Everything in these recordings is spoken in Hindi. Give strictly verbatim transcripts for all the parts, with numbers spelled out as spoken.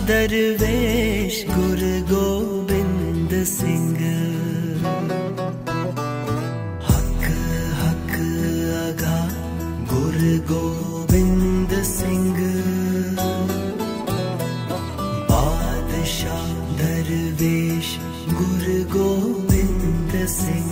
दरवेश गुरु गोबिंद सिंह। हक हक अगा गुरु गोबिंद सिंह। बादशाह दरवेश गुरु गोबिंद सिंह।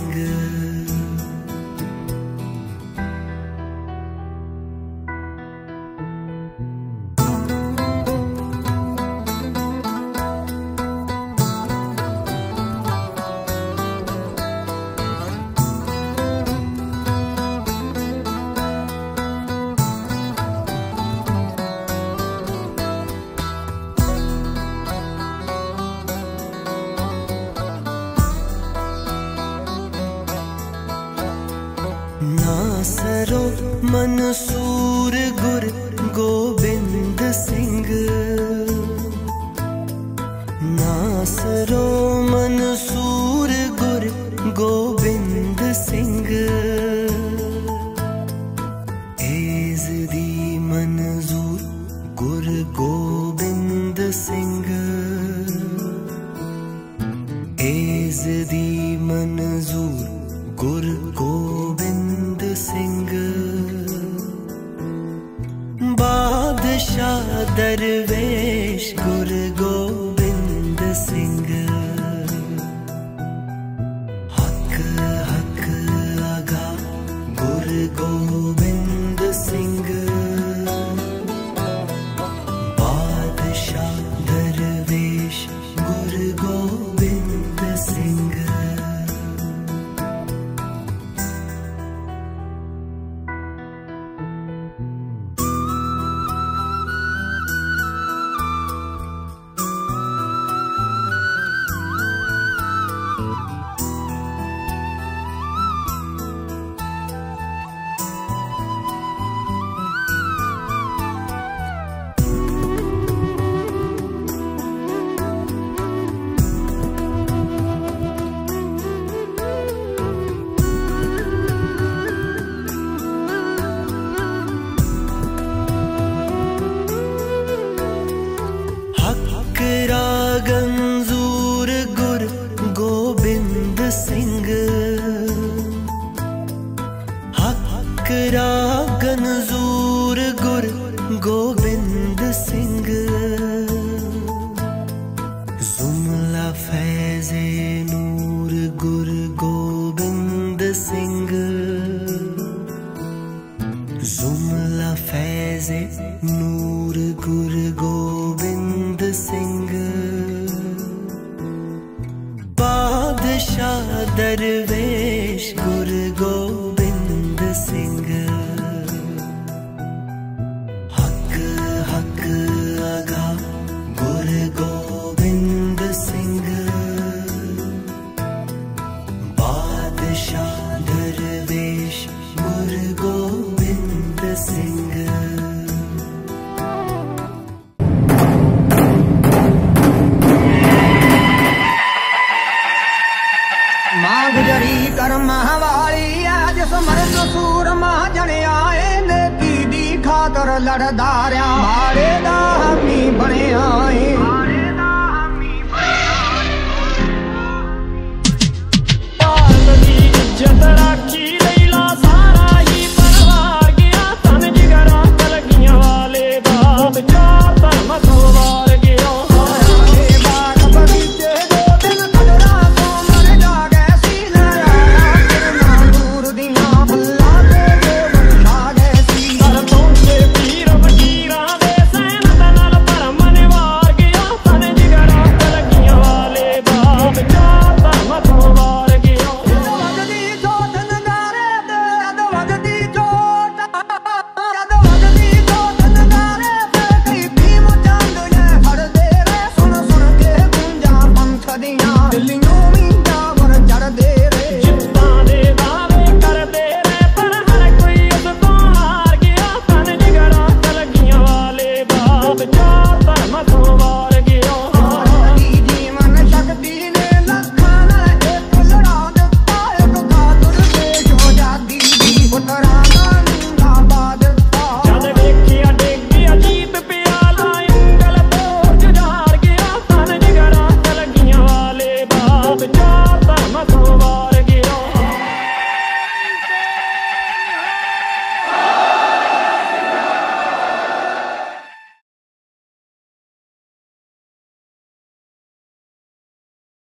नासरो मंसूर गुरु गोबिंद सिंह। नासरो मंसूर गुरु गोबिंद सिंह। एज़दी मंजूर गुरु गोबिंद सिंह। एज़दी मंजूर गुरु गोबिंद सिंह। बादशाह दरवेश गुरु गोबिंद सिंह। हक हक अगा गुरु गोबिंद सिंह। बादशाह दरवेश गुरु गोबिंद सिंह। गंजूर गुरु गोबिंद सिंह। हक गंजूर गुरु गोबिंद सिंह। जुमला फैज़े नूर गुरु गोबिंद सिंह। जुमला फैज़े नूर गुरु गोबिंद सिंह। बादशाह दरवेश गुरु गोबिंद सिंह। हक हक अगा गुरु गोबिंद सिंह। बादशाह दरवेश गुरु गोबिंद सिंह। गुजरी कर महावाली आज समर्थ सूर महाजने आए ने की दी खातर लड़दारिया मारे दा हमी बने आए।